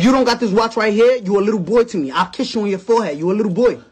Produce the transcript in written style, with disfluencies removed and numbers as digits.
You don't got this watch right here, you a little boy to me. I'll kiss you on your forehead. You a little boy.